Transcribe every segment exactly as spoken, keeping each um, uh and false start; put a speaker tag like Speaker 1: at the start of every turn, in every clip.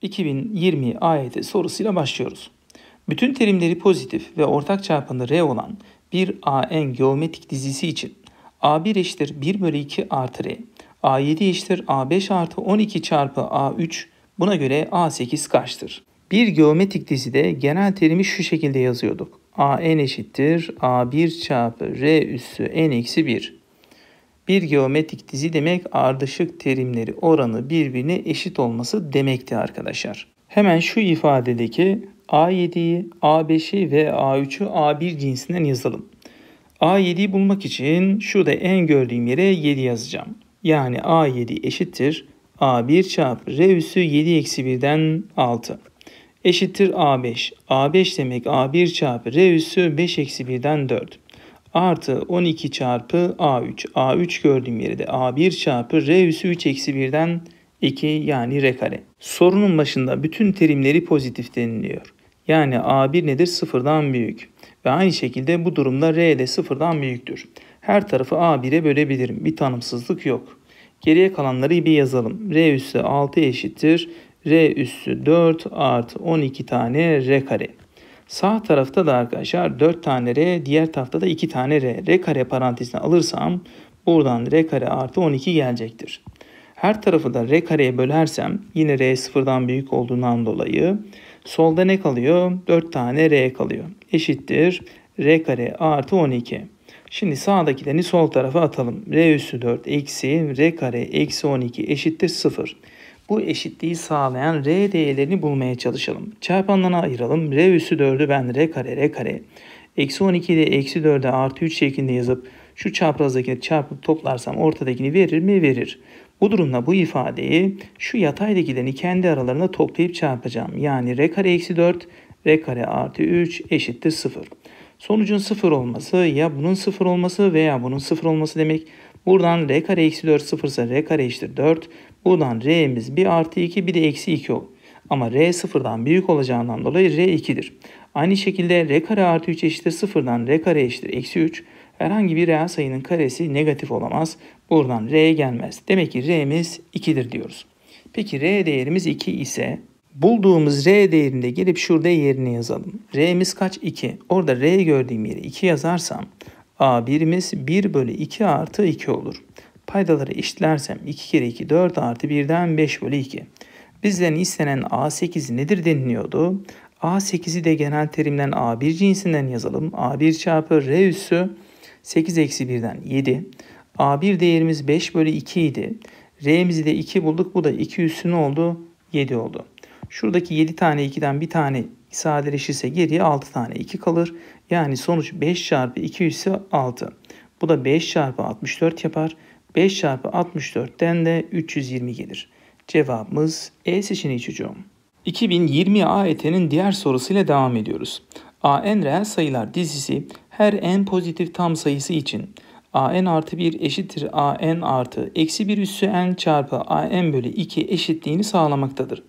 Speaker 1: iki bin yirmi A Y T sorusuyla başlıyoruz. Bütün terimleri pozitif ve ortak çarpanı R olan bir A N geometrik dizisi için A bir eşittir bir bölü iki artı R, A yedi eşittir A beş artı on iki çarpı A üç, buna göre A sekiz kaçtır? Bir geometrik dizide genel terimi şu şekilde yazıyorduk. A N eşittir A bir çarpı R üssü N eksi bir. Bir geometrik dizi demek ardışık terimleri oranı birbirine eşit olması demekti arkadaşlar. Hemen şu ifadedeki A yediyi, A beşi ve A üçü A bir cinsinden yazalım. A yediyi bulmak için şurada en gördüğüm yere yedi yazacağım. Yani A yedi eşittir A bir çarpı R üssü yedi eksi birden altı. Eşittir A beş. A beş demek A bir çarpı R üssü beş eksi birden dört. Artı on iki çarpı A üç. A üç gördüğüm yerde A bir çarpı R üssü üç eksi birden iki, yani R kare. Sorunun başında bütün terimleri pozitif deniliyor. Yani A bir nedir? Sıfırdan büyük. Ve aynı şekilde bu durumda R de sıfırdan büyüktür. Her tarafı A bir'e bölebilirim. Bir tanımsızlık yok. Geriye kalanları bir yazalım. R üssü altı eşittir R üssü dört artı on iki tane R kare. Sağ tarafta da arkadaşlar dört tane R, diğer tarafta da iki tane R. R kare parantezine alırsam buradan R kare artı on iki gelecektir. Her tarafı da R kareye bölersem yine R sıfırdan büyük olduğundan dolayı solda ne kalıyor? dört tane R kalıyor. Eşittir R kare artı on iki. Şimdi sağdakilerini sol tarafa atalım. R üssü dört eksi R kare eksi on iki eşittir sıfır. Bu eşitliği sağlayan R değerlerini bulmaya çalışalım. Çarpanlarına ayıralım. R üssü dördü ben R kare R kare. Eksi on ikiyi de eksi dörde artı üç şeklinde yazıp şu çaprazdakini çarpıp toplarsam ortadakini verir mi? Verir. Bu durumda bu ifadeyi şu yataydakilerini kendi aralarında toplayıp çarpacağım. Yani R kare eksi dört, R kare artı üç eşittir sıfır. Sonucun sıfır olması ya bunun sıfır olması veya bunun sıfır olması demek. Buradan R kare eksi dört sıfır ise R kare eşittir dört. Buradan R'miz bir artı iki bir de eksi iki olur. Ama R sıfırdan büyük olacağından dolayı R iki'dir. Aynı şekilde R kare artı üç eşittir sıfırdan R kare eşittir eksi üç. Herhangi bir reel sayının karesi negatif olamaz. Buradan R gelmez. Demek ki R'miz iki'dir diyoruz. Peki R değerimiz iki ise bulduğumuz R değerinde gelip şurada yerine yazalım. R'miz kaç? iki. Orada R gördüğüm yere iki yazarsam A bir'imiz bir bölü iki artı iki olur. Paydaları eşitlersem iki kere iki dört artı birden beş bölü iki. Bizden istenen A sekiz nedir deniliyordu? A sekiz'i de genel terimden A bir cinsinden yazalım. A bir çarpı R üssü sekiz eksi birden yedi. A bir değerimiz beş bölü iki idi. R'mizi de iki bulduk. Bu da iki üssü ne oldu? yedi oldu. Şuradaki yedi tane iki'den bir tane sadeleşirse geriye altı tane iki kalır. Yani sonuç beş çarpı iki üssü altı. Bu da beş çarpı altmış dört yapar. beş çarpı altmış dört'ten de üç yüz yirmi gelir. Cevabımız E seçeneği çocuğum. iki bin yirmi A Y T'nin diğer sorusuyla devam ediyoruz. A N reel sayılar dizisi her n pozitif tam sayısı için A N artı bir eşittir A N artı eksi bir üssü n çarpı A N bölü iki eşitliğini sağlamaktadır.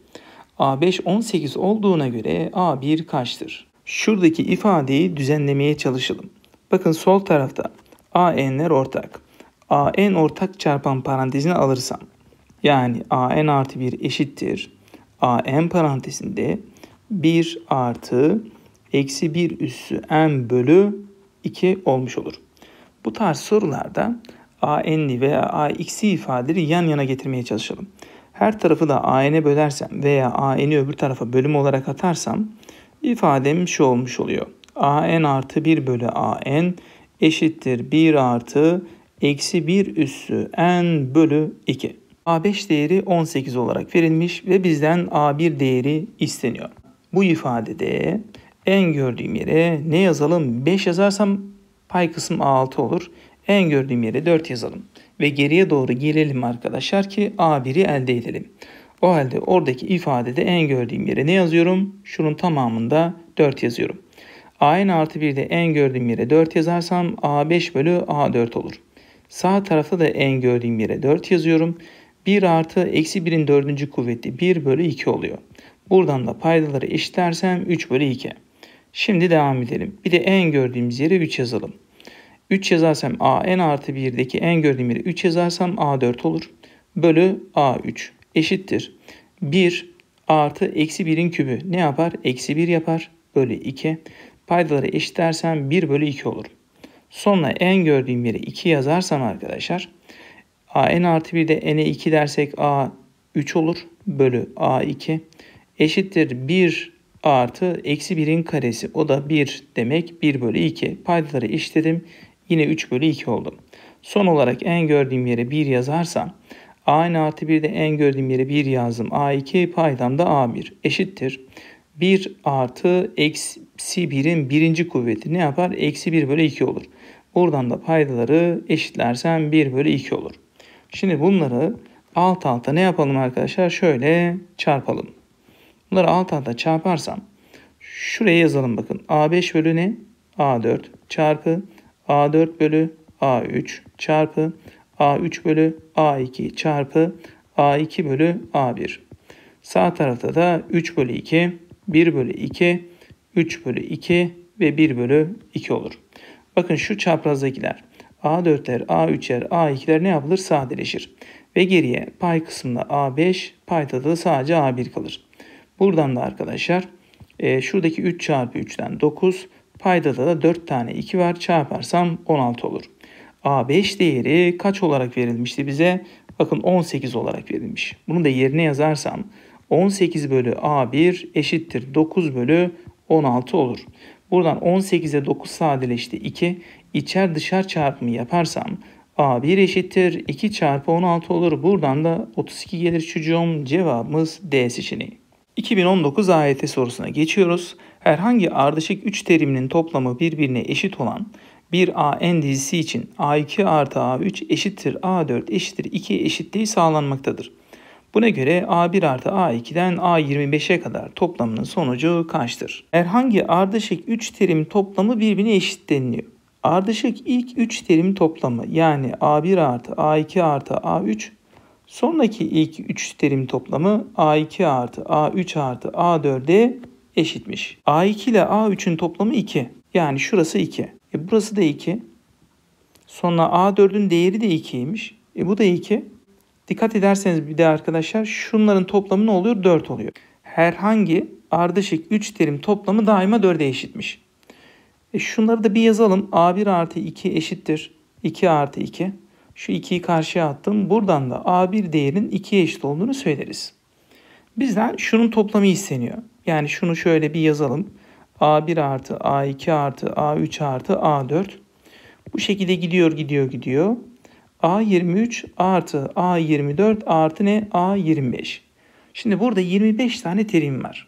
Speaker 1: A beş on sekiz olduğuna göre A bir kaçtır? Şuradaki ifadeyi düzenlemeye çalışalım. Bakın sol tarafta A N'ler ortak. A N ortak çarpan parantezine alırsam yani A N artı bir eşittir A N parantezinde bir artı eksi bir üssü n bölü iki olmuş olur. Bu tarz sorularda A N'i veya A X'i ifadeleri yan yana getirmeye çalışalım. Her tarafı da A N'e bölersem veya A N'i öbür tarafa bölüm olarak atarsam ifadem şu olmuş oluyor. A N artı bir bölü A N eşittir bir artı eksi bir üssü n bölü iki. A beş değeri on sekiz olarak verilmiş ve bizden A bir değeri isteniyor. Bu ifadede n gördüğüm yere ne yazalım? beş yazarsam pay kısmı A altı olur. N gördüğüm yere dört yazalım. Ve geriye doğru gelelim arkadaşlar ki A bir'i elde edelim. O halde oradaki ifadede n gördüğüm yere ne yazıyorum? Şunun tamamında dört yazıyorum. A N artı bir de n gördüğüm yere dört yazarsam A beş bölü A dört olur. Sağ tarafta da n gördüğüm yere dört yazıyorum. bir artı eksi bir'in dördüncü kuvveti bir bölü iki oluyor. Buradan da paydaları eşitlersem üç bölü iki. Şimdi devam edelim. Bir de n gördüğümüz yere üç yazalım. üç yazarsam A N artı bir'deki n gördüğüm yere üç yazarsam A dört olur. Bölü A üç eşittir. bir artı eksi birin kübü ne yapar? Eksi bir yapar. Bölü iki. Paydaları eşitlersem bir bölü iki olur. Sonra n gördüğüm yere iki yazarsam arkadaşlar, a n artı bir de n'e iki dersek a üç olur. Bölü a iki eşittir bir artı eksi birin karesi. O da bir demek, bir bölü iki. Paydaları eşitledim. Yine üç bölü iki oldu. Son olarak n gördüğüm yere bir yazarsam, a n artı bir de n gördüğüm yere bir yazdım. a iki paydam da a bir eşittir. bir artı eksi birin birinci kuvveti ne yapar? Eksi bir bölü iki olur. Buradan da paydaları eşitlersem bir bölü iki olur. Şimdi bunları alt alta ne yapalım arkadaşlar? Şöyle çarpalım. Bunları alt alta çarparsam şuraya yazalım bakın. a beş bölü ne? a dört çarpı a dört bölü a üç çarpı a üç bölü a iki çarpı a iki bölü a bir. Sağ tarafta da üç bölü iki, bir bölü iki, üç bölü iki ve bir bölü iki olur. Bakın şu çaprazdakiler a dörtler, a üçler, a ikiler ne yapılır? Sadeleşir. Ve geriye pay kısmında a beş, payda da sadece a bir kalır. Buradan da arkadaşlar e, şuradaki üç çarpı üçten dokuz, payda da dört tane iki var. Çarparsam on altı olur. a beş değeri kaç olarak verilmişti bize? Bakın on sekiz olarak verilmiş. Bunu da yerine yazarsam on sekiz bölü a bir eşittir dokuz bölü on altı olur. Buradan on sekize dokuz sadeleşti iki. İçer dışar çarpımı yaparsam a bir eşittir iki çarpı on altı olur. Buradan da otuz iki gelir çocuğum. Cevabımız D seçeneği. iki bin on dokuz A Y T sorusuna geçiyoruz. Herhangi ardışık üç teriminin toplamı birbirine eşit olan bir A N dizisi için A iki artı A üç eşittir A dört eşittir iki eşitliği sağlanmaktadır. Buna göre A bir artı A iki'den A yirmi beşe kadar toplamının sonucu kaçtır? Herhangi ardışık üç terim toplamı birbirine eşit deniliyor. Ardışık ilk üç terim toplamı yani A bir artı A iki artı A üç, sonraki ilk üç terim toplamı A iki artı A üç artı A dört'e eşitmiş. A iki ile A üçün toplamı iki. Yani şurası iki. E burası da iki. Sonra A dört'ün değeri de iki'ymiş. E bu da iki. Dikkat ederseniz bir de arkadaşlar şunların toplamı ne oluyor? dört oluyor. Herhangi ardışık üç terim toplamı daima dört'e eşitmiş. E şunları da bir yazalım. A bir artı iki eşittir iki artı iki. Şu iki'yi karşıya attım. Buradan da A bir değerinin iki'ye eşit olduğunu söyleriz. Bizden şunun toplamı isteniyor. Yani şunu şöyle bir yazalım. A bir artı A iki artı A üç artı A dört. Bu şekilde gidiyor gidiyor gidiyor. A yirmi üç artı A yirmi dört artı ne? A yirmi beş. Şimdi burada yirmi beş tane terim var.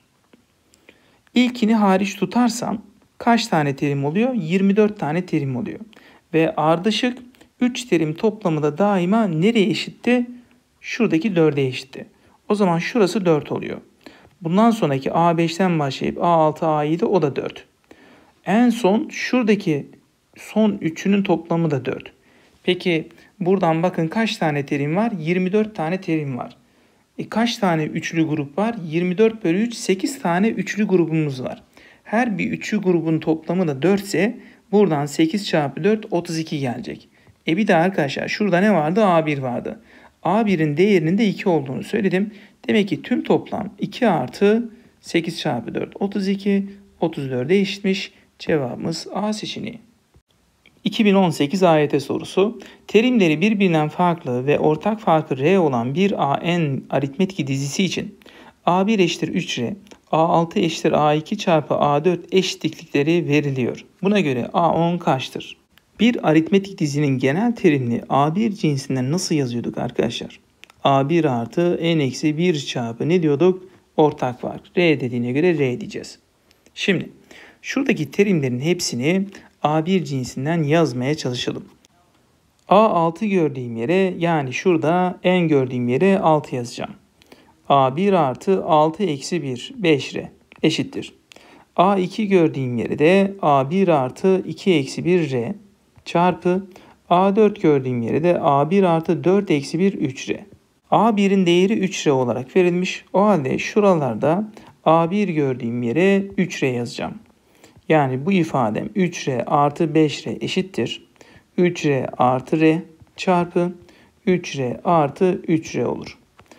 Speaker 1: İlkini hariç tutarsam kaç tane terim oluyor? yirmi dört tane terim oluyor. Ve ardışık üç terim toplamı da daima nereye eşitti? Şuradaki dört'e eşitti. O zaman şurası dört oluyor. Bundan sonraki A beş'ten başlayıp A altı, A yedi o da dört. En son şuradaki son üçünün toplamı da dört. Peki buradan bakın kaç tane terim var? yirmi dört tane terim var. E kaç tane üçlü grup var? yirmi dört bölü üç, sekiz tane üçlü grubumuz var. Her bir üçlü grubun toplamı da dört ise buradan sekiz çarpı dört, otuz iki gelecek. E bir de arkadaşlar şurada ne vardı? A bir vardı. A bir'in değerinin de iki olduğunu söyledim. Demek ki tüm toplam iki artı sekiz çarpı dört, otuz iki, otuz dört'e eşitmiş. Cevabımız A seçeneği. iki bin on sekiz A Y T sorusu. Terimleri birbirinden farklı ve ortak farkı R olan bir A N aritmetik dizisi için A bir eşittir üç R, A altı eşittir A iki çarpı A dört eşitlikleri veriliyor. Buna göre A on kaçtır? Bir aritmetik dizinin genel terimini A bir cinsinden nasıl yazıyorduk arkadaşlar? A bir artı N eksi bir çarpı ne diyorduk? Ortak fark. R dediğine göre R diyeceğiz. Şimdi şuradaki terimlerin hepsini A bir cinsinden yazmaya çalışalım. A altı gördüğüm yere yani şurada N gördüğüm yere altı yazacağım. A bir artı altı eksi bir, beş R eşittir. A iki gördüğüm yere de A bir artı iki eksi bir R çarpı A dört gördüğüm yere de A bir artı dört eksi bir, üç R. A bir'in değeri üç R olarak verilmiş. O halde şuralarda A bir gördüğüm yere üç R yazacağım. Yani bu ifadem üç R artı beş R eşittir. üç R artı R çarpı üç R artı üç R olur.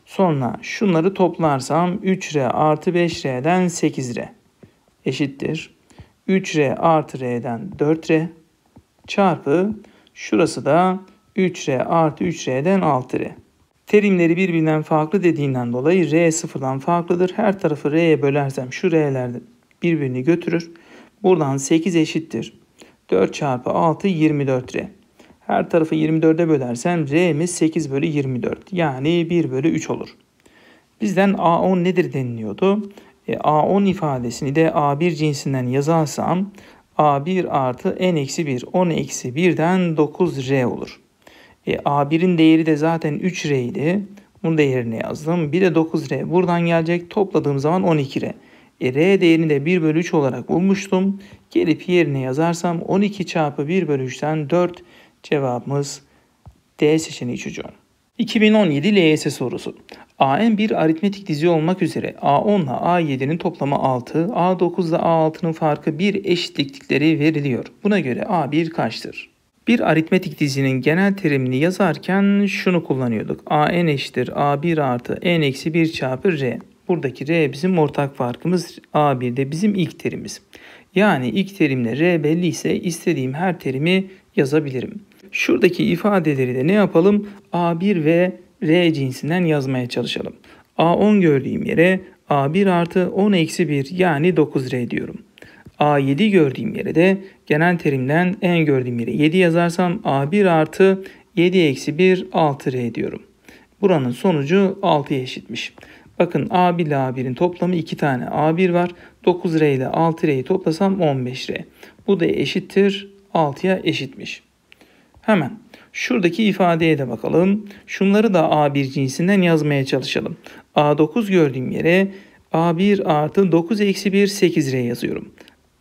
Speaker 1: Sonra şunları toplarsam üç R artı beş R'den sekiz R eşittir. üç R artı R'den dört R çarpı şurası da üç R artı üç R'den altı R. Terimleri birbirinden farklı dediğinden dolayı R sıfırdan farklıdır. Her tarafı R'ye bölersem şu R'ler birbirini götürür. Buradan sekiz eşittir. dört çarpı altı yirmi dört R. Her tarafı yirmi dörde bölersem R'miz sekiz bölü yirmi dört. Yani bir bölü üç olur. Bizden A on nedir deniliyordu. E, A on ifadesini de A bir cinsinden yazarsam A bir artı n eksi bir. on eksi birden dokuz R olur. E, A bir'in değeri de zaten üç R idi. Bunu da yerine yazdım. Bir de dokuz R buradan gelecek. Topladığım zaman on iki R. E, R değerini de bir bölü üç olarak bulmuştum. Gelip yerine yazarsam on iki çarpı bir bölü üçten dört, cevabımız D seçeneği çocuğum. iki bin on yedi L Y S sorusu. A N bir aritmetik dizi olmak üzere A on ile A yedi'nin toplamı altı, A dokuz ile A altı'nın farkı bir eşitlikleri veriliyor. Buna göre A bir kaçtır? Bir aritmetik dizinin genel terimini yazarken şunu kullanıyorduk. A n eşittir A bir artı n eksi bir çarpı R. Buradaki R bizim ortak farkımız. A bir de bizim ilk terimiz. Yani ilk terimle R belli ise istediğim her terimi yazabilirim. Şuradaki ifadeleri de ne yapalım? A bir ve R cinsinden yazmaya çalışalım. A on gördüğüm yere A bir artı on eksi bir yani dokuz R diyorum. A yedi gördüğüm yere de genel terimden n gördüğüm yere yedi yazarsam A bir artı yedi eksi bir altı R diyorum. Buranın sonucu altıya eşitmiş. Bakın A bir ile A bir'in toplamı iki tane A bir var. dokuz R ile altı R'yi toplasam on beş R. Bu da eşittir altıya eşitmiş. Hemen şuradaki ifadeye de bakalım. Şunları da A bir cinsinden yazmaya çalışalım. A dokuz gördüğüm yere A bir artı dokuz eksi bir sekiz R yazıyorum.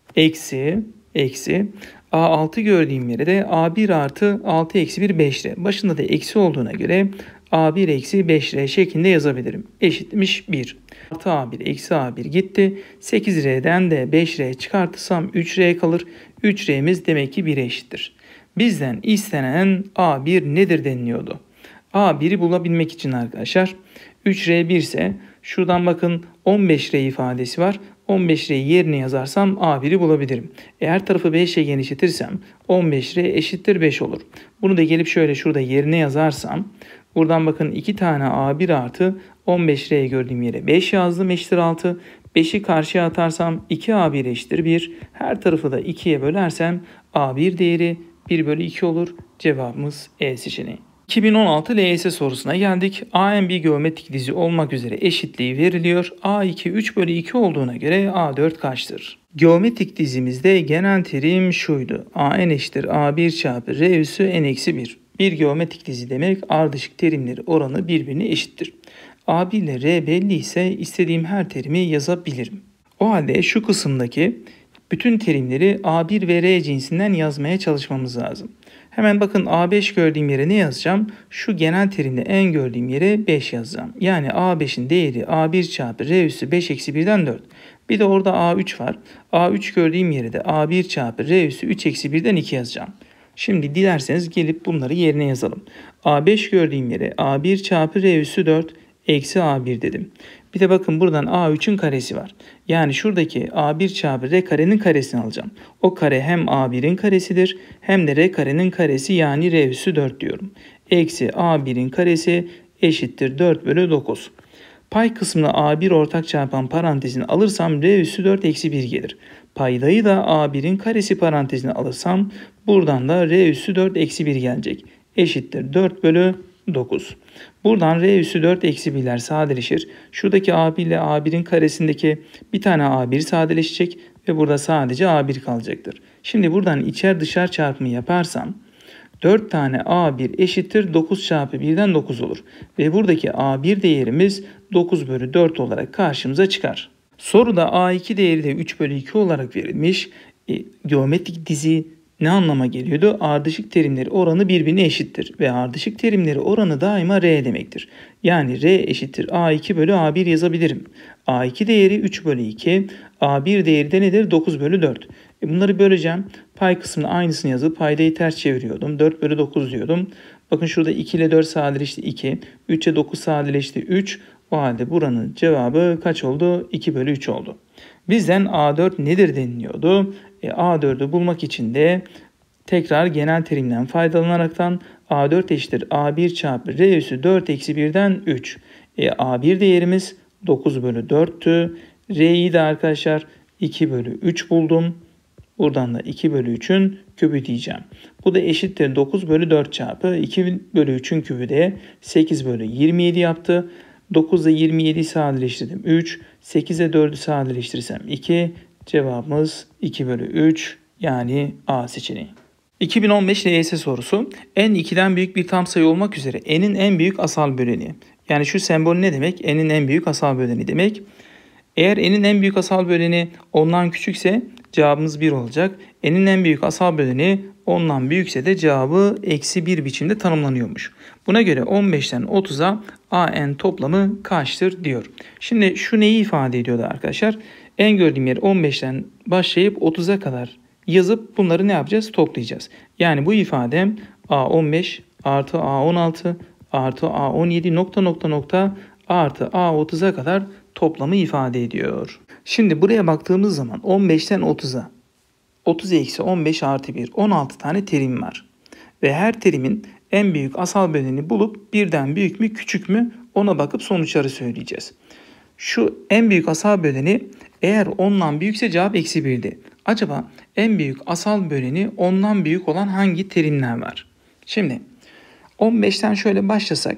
Speaker 1: Eksi, eksi. A altı gördüğüm yere de A bir artı altı eksi bir beş R. Başında da eksi olduğuna göre A bir eksi beş R şeklinde yazabilirim. Eşitmiş bir. Artı A bir eksi A bir gitti. sekiz R'den de beş R çıkartırsam üç R kalır. üç R'miz demek ki bir'e eşittir. Bizden istenen A bir nedir deniliyordu. A bir'i bulabilmek için arkadaşlar üç R bir ise şuradan bakın on beş R ifadesi var. on beş R'yi yerine yazarsam A bir'i bulabilirim. Eğer tarafı beş ile genişletirsem on beş R eşittir beş olur. Bunu da gelip şöyle şurada yerine yazarsam buradan bakın iki tane A bir artı on beş R'yi gördüğüm yere beş yazdım eşittir altı. beşi karşıya atarsam iki A bir eşittir bir. Her tarafı da ikiye bölersem A bir değeri bir bölü iki olur. Cevabımız E seçeneği. iki bin on altı L Y S sorusuna geldik. A N bir geometrik dizi olmak üzere eşitliği veriliyor. A iki üç bölü iki olduğuna göre A dört kaçtır? Geometrik dizimizde genel terim şuydu. A n eşittir A bir çarpı R üssü n eksi bir. Bir geometrik dizi demek ardışık terimleri oranı birbirine eşittir. A bir ile R belli ise istediğim her terimi yazabilirim. O halde şu kısımdaki bütün terimleri A bir ve R cinsinden yazmaya çalışmamız lazım. Hemen bakın A beş gördüğüm yere ne yazacağım? Şu genel terimde n gördüğüm yere beş yazacağım. Yani A beşin değeri A bir çarpı R üssü beş eksi birden dört. Bir de orada A üç var. A üç gördüğüm yere de A bir çarpı R üssü üç eksi birden iki yazacağım. Şimdi dilerseniz gelip bunları yerine yazalım. A beş gördüğüm yere A bir çarpı R üssü dört eksi A bir dedim. Bir de bakın buradan A üçün karesi var. Yani şuradaki A bir çarpı R karenin karesini alacağım. O kare hem A bir'in karesidir hem de R karenin karesi yani R üssü dört diyorum. Eksi A bir'in karesi eşittir dört bölü dokuz. Pay kısmına A bir ortak çarpan parantezini alırsam R üssü dört eksi bir gelir. Paydayı da A bir'in karesi parantezine alırsam buradan da R üssü dört eksi bir gelecek. Eşittir dört bölü dokuz. Buradan R üssü dört eksi bir'ler sadeleşir. Şuradaki A bir ile A bir'in karesindeki bir tane A bir sadeleşecek ve burada sadece A bir kalacaktır. Şimdi buradan içer dışar çarpımı yaparsam dört tane A bir eşittir dokuz çarpı bir'den dokuz olur. Ve buradaki A bir değerimiz dokuz bölü dört olarak karşımıza çıkar. Soruda A iki değeri de üç bölü iki olarak verilmiş. E, geometrik dizi ne anlama geliyordu? Ardışık terimleri oranı birbirine eşittir. Ve ardışık terimleri oranı daima R demektir. Yani R eşittir A iki bölü A bir yazabilirim. A iki değeri üç bölü iki. A bir değeri de nedir? dokuz bölü dört. E bunları böleceğim. Pay kısmına aynısını yazıp paydayı ters çeviriyordum. dört bölü dokuz diyordum. Bakın şurada iki ile dört sadeleşti iki. üç ile dokuz sadeleşti üç. O halde buranın cevabı kaç oldu? iki bölü üç oldu. Bizden A dört nedir deniliyordu. E, A dördü bulmak için de tekrar genel terimden faydalanaraktan A dört eşittir A bir çarpı R üssü dört eksi birden üç. E, A bir değerimiz dokuz bölü dörttü. R'yi de arkadaşlar iki bölü üç buldum. Buradan da iki bölü üçün kübü diyeceğim. Bu da eşittir dokuz bölü dört çarpı iki bölü üçün kübü de sekiz bölü yirmi yedi yaptı. dokuz ile yirmi yediyi sadeleştirdim üç. sekiz ile dördü sadeleştirirsem iki. Cevabımız iki bölü üç yani A seçeneği. iki bin on beş L Y S sorusu. N ikiden büyük bir tam sayı olmak üzere n'in en büyük asal böleni. Yani şu sembol ne demek? N'in en büyük asal böleni demek. Eğer n'in en büyük asal böleni ondan küçükse cevabımız bir olacak. N'in en büyük asal böleni ondan büyükse de cevabı eksi bir biçimde tanımlanıyormuş. Buna göre on beşten otuza A N toplamı kaçtır diyor. Şimdi şu neyi ifade ediyordu arkadaşlar? N gördüğüm yer on beşten başlayıp otuza kadar yazıp bunları ne yapacağız? Toplayacağız. Yani bu ifadem A on beş artı A on altı artı A on yedi nokta nokta nokta artı A otuza kadar toplamı ifade ediyor. Şimdi buraya baktığımız zaman on beşten otuza, otuz eksi on beş artı bir, on altı tane terim var. Ve her terimin en büyük asal böleni bulup birden büyük mü küçük mü ona bakıp sonuçları söyleyeceğiz. Şu en büyük asal böleni eğer ondan büyükse cevap eksi birdi. Acaba en büyük asal böleni ondan büyük olan hangi terimler var? Şimdi on beşten şöyle başlasak,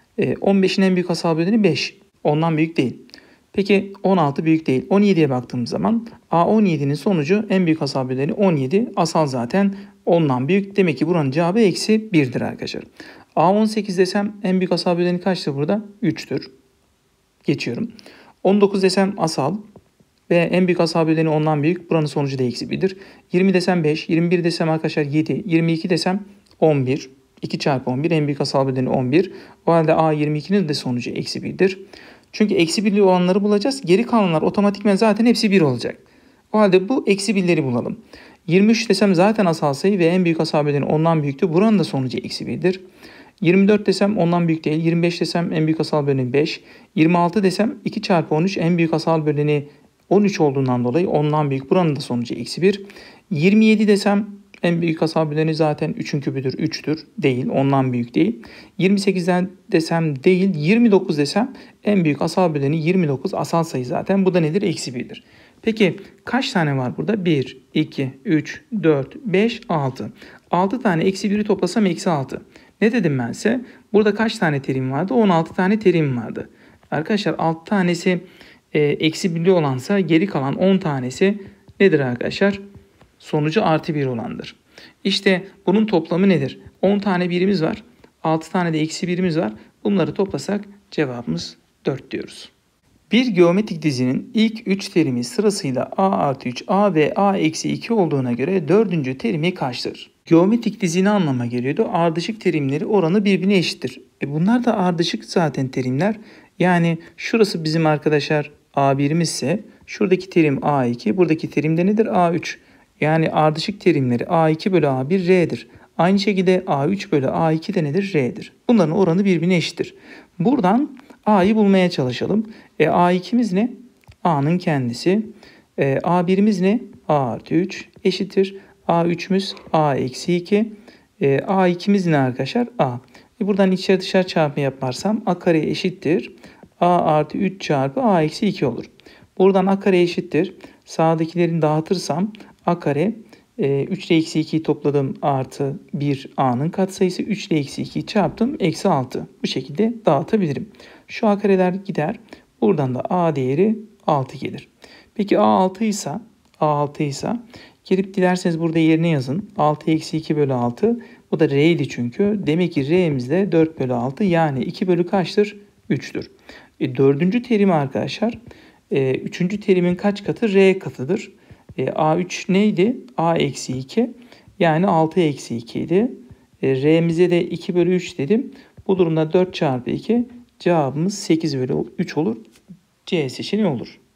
Speaker 1: on beşin en büyük asal böleni beş. Ondan büyük değil. Peki on altı büyük değil. on yediye baktığımız zaman A on yedinin sonucu en büyük asal böleni on yedi. Asal zaten ondan büyük. Demek ki buranın cevabı eksi birdir arkadaşlar. A on sekiz desem en büyük asal böleni kaçtır burada? üçtür. Geçiyorum. on dokuz desem asal ve en büyük asal böleni ondan büyük. Buranın sonucu da eksi birdir. yirmi desem beş. yirmi bir desem arkadaşlar yedi. yirmi iki desem on bir. iki çarpı on bir en büyük asal böleni on bir. O halde A yirmi ikinin de sonucu eksi birdir. Çünkü eksi birli olanları bulacağız. Geri kalanlar otomatikman zaten hepsi bir olacak. O halde bu eksi birleri bulalım. yirmi üç desem zaten asal sayı ve en büyük asal böleni ondan büyüktü. Buranın da sonucu eksi birdir. yirmi dört desem ondan büyük değil. yirmi beş desem en büyük asal böleni beş. yirmi altı desem iki çarpı on üç en büyük asal böleni on üç olduğundan dolayı ondan büyük. Buranın da sonucu eksi bir. yirmi yedi desem en büyük asal böleni zaten üçün kübüdür. üçtür. Değil. Ondan büyük değil. yirmi sekizden desem değil. yirmi dokuz desem en büyük asal böleni yirmi dokuz. Asal sayı zaten. Bu da nedir? Eksi birdir. Peki kaç tane var burada? bir, iki, üç, dört, beş, altı. altı tane eksi biri toplasam eksi altı. Ne dedim ben size? Burada kaç tane terim vardı? on altı tane terim vardı. Arkadaşlar altı tanesi e, eksi birli olansa geri kalan on tanesi nedir arkadaşlar? Sonucu artı bir olandır. İşte bunun toplamı nedir? on tane birimiz var. altı tane de eksi birimiz var. Bunları toplasak cevabımız dört diyoruz. Bir geometrik dizinin ilk üç terimi sırasıyla A artı üç, A ve A eksi iki olduğuna göre dördüncü terimi kaçtır? Geometrik dizi ne anlama geliyordu? Ardışık terimleri oranı birbirine eşittir. E bunlar da ardışık zaten terimler. Yani şurası bizim arkadaşlar A birimiz ise şuradaki terim A iki, buradaki terim de nedir? A üç. Yani ardışık terimleri A iki bölü A bir R'dir. Aynı şekilde A üç bölü A iki de nedir? R'dir. Bunların oranı birbirine eşittir. Buradan A'yı bulmaya çalışalım. E, A ikimiz ne? A'nın kendisi. E, A birimiz ne? A artı üç eşittir. A üçümüz A eksi iki. E, A ikimiz ne arkadaşlar? A. E, buradan içeri dışarı çarpma yaparsam A kare eşittir. A artı üç çarpı A eksi iki olur. Buradan A kare eşittir. Sağdakilerini dağıtırsam A kare e, üç ile eksi ikiyi topladım artı bir A'nın katsayısı. üç ile eksi ikiyi çarptım. Eksi altı. Bu şekilde dağıtabilirim. Şu A kareler gider. Buradan da A değeri altı gelir. Peki A altı ise A altı ise gelip dilerseniz burada yerine yazın. altı eksi iki bölü altı. Bu da R idi çünkü. Demek ki R'miz de dört bölü altı. Yani iki bölü kaçtır? üçtür. E, dördüncü terim arkadaşlar. E, üçüncü terimin kaç katı? R katıdır. E, A üç neydi? A eksi iki. Yani altı eksi iki idi. E, R'mize de iki bölü üç dedim. Bu durumda dört çarpı iki. Cevabımız sekiz bölü üç olur. C seçeneği olur.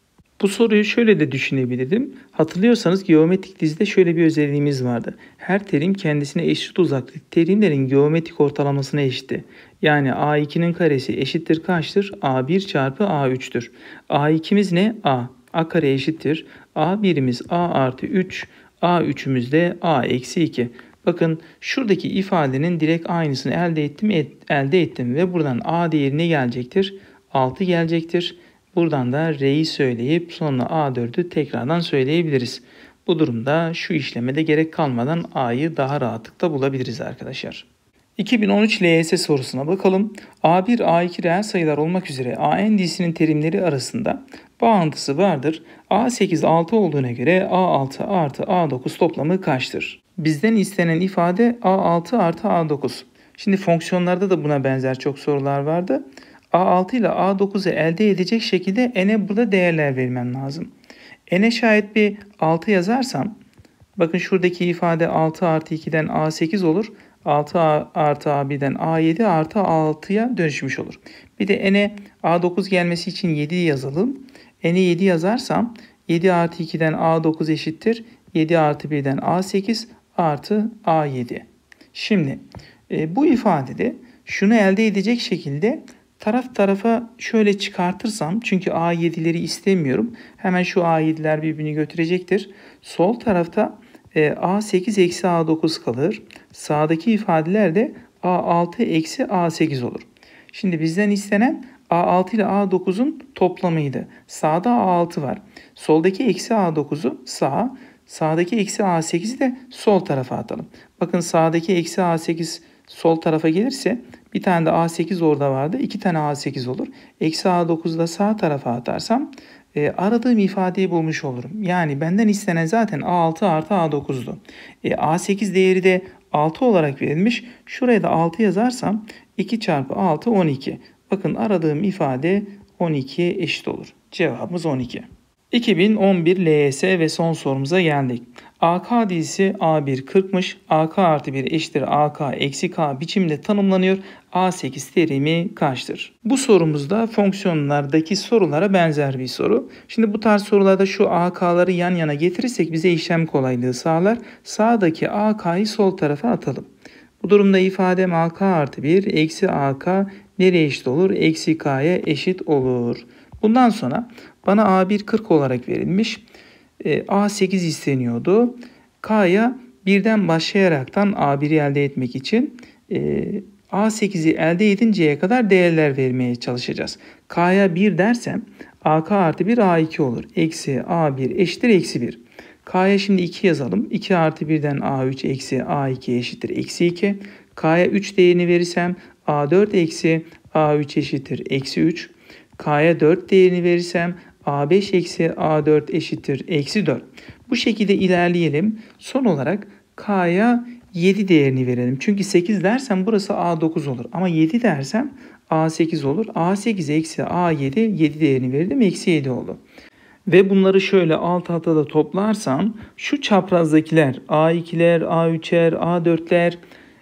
Speaker 1: Bu soruyu şöyle de düşünebilirdim. Hatırlıyorsanız geometrik dizide şöyle bir özelliğimiz vardı. Her terim kendisine eşit uzaklık terimlerin geometrik ortalamasına eşitti. Yani a iki'nin karesi eşittir kaçtır? a bir çarpı a üç'tür. a iki'miz ne? A. A kare eşittir. a bir'imiz a artı üç. a üç'ümüz de a eksi iki. Bakın şuradaki ifadenin direkt aynısını elde ettim, et, elde ettim ve buradan a değeri ne gelecektir? altı gelecektir. Buradan da R'yi söyleyip sonra a dört'ü tekrardan söyleyebiliriz. Bu durumda şu işlemede gerek kalmadan a'yı daha rahatlıkla bulabiliriz arkadaşlar. iki bin on üç L Y S sorusuna bakalım. a bir, a iki reel sayılar olmak üzere a n dizisinin terimleri arasında bağıntısı vardır. a sekiz altı olduğuna göre a altı artı a dokuz toplamı kaçtır? Bizden istenen ifade a altı artı a dokuz. Şimdi fonksiyonlarda da buna benzer çok sorular vardı. a altı ile a dokuz'u elde edecek şekilde n'e burada değerler vermem lazım. N'e şayet bir altı yazarsam, bakın şuradaki ifade altı artı iki'den a sekiz olur. altı artı a bir'den a yedi artı altı'ya dönüşmüş olur. Bir de n'e a dokuz gelmesi için yedi yazalım. N'e yedi yazarsam yedi artı iki'den a dokuz eşittir. yedi artı bir'den a sekiz artı a yedi. Şimdi e, bu ifadede şunu elde edecek şekilde taraf tarafa şöyle çıkartırsam, çünkü a yedi'leri istemiyorum. Hemen şu a yedi'ler birbirini götürecektir. Sol tarafta e, a sekiz eksi a dokuz kalır. Sağdaki ifadeler de a altı eksi a sekiz olur. Şimdi bizden istenen a altı ile a dokuz'un toplamıydı. Sağda a altı var. Soldaki eksi a dokuz'u sağa, sağdaki eksi a sekiz'i de sol tarafa atalım. Bakın sağdaki eksi a sekiz sol tarafa gelirse bir tane de a sekiz orada vardı. iki tane a sekiz olur. Eksi a dokuz'u da sağ tarafa atarsam e, aradığım ifadeyi bulmuş olurum. Yani benden istenen zaten a altı artı a dokuz'du. E, a sekiz değeri de altı olarak verilmiş. Şuraya da altı yazarsam iki çarpı altı on iki. Bakın aradığım ifade on iki'ye eşit olur. Cevabımız on iki. iki bin on bir L Y S ve son sorumuza geldik. A K dizisi a bir kırk'mış. A K artı bir eşittir A K eksi K biçimde tanımlanıyor. a sekiz terimi kaçtır? Bu sorumuzda fonksiyonlardaki sorulara benzer bir soru. Şimdi bu tarz sorularda şu A K'ları yan yana getirirsek bize işlem kolaylığı sağlar. Sağdaki A K'yı sol tarafa atalım. Bu durumda ifadem A K artı bir eksi A K nereye eşit olur? Eksi K'ya eşit olur. Bundan sonra bana a bir kırk olarak verilmiş. E, a sekiz isteniyordu. K'ya birden başlayaraktan a bir'i elde etmek için e, a sekiz'i elde edinceye kadar değerler vermeye çalışacağız. K'ya bir dersem a k artı bir a iki olur. Eksi a bir eşittir eksi bir. K'ya şimdi iki yazalım. iki artı bir'den a üç eksi a iki eşittir eksi iki. K'ya üç değerini verirsem a dört eksi a üç eşittir eksi üç. K'ya dört değerini verirsem a beş eksi a dört eşittir eksi dört. Bu şekilde ilerleyelim. Son olarak K'ya yedi değerini verelim. Çünkü sekiz dersem burası a dokuz olur. Ama yedi dersem a sekiz olur. a sekiz eksi a yedi, yedi değerini verdim. Eksi yedi oldu. Ve bunları şöyle alt alta da toplarsam şu çaprazdakiler a iki'ler, a üç'er, a dört'ler,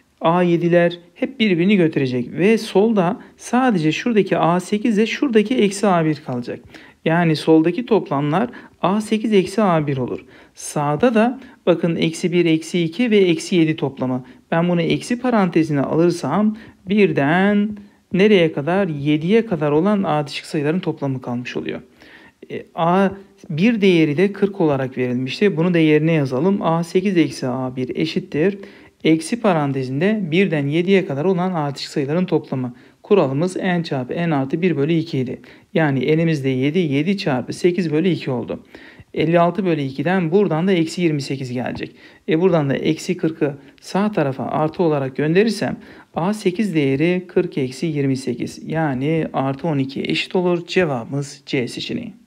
Speaker 1: a yedi'ler hep birbirini götürecek. Ve solda sadece şuradaki a sekiz ile şuradaki eksi a bir kalacak. Yani soldaki toplamlar a sekiz eksi a bir olur. Sağda da bakın eksi bir, eksi iki ve eksi yedi toplamı. Ben bunu eksi parantezine alırsam birden nereye kadar? yedi'ye kadar olan ardışık sayıların toplamı kalmış oluyor. E, a bir değeri de kırk olarak verilmişti. Bunu da yerine yazalım. a sekiz eksi a bir eşittir. Eksi parantezinde birden yedi'ye kadar olan ardışık sayıların toplamı. Kuralımız n çarpı n artı bir bölü iki idi. Yani elimizde yedi, yedi çarpı sekiz bölü iki oldu. elli altı bölü iki'den buradan da eksi yirmi sekiz gelecek. E buradan da eksi kırk'ı sağ tarafa artı olarak gönderirsem a sekiz değeri kırk eksi yirmi sekiz yani artı on iki eşit olur. Cevabımız C seçeneği.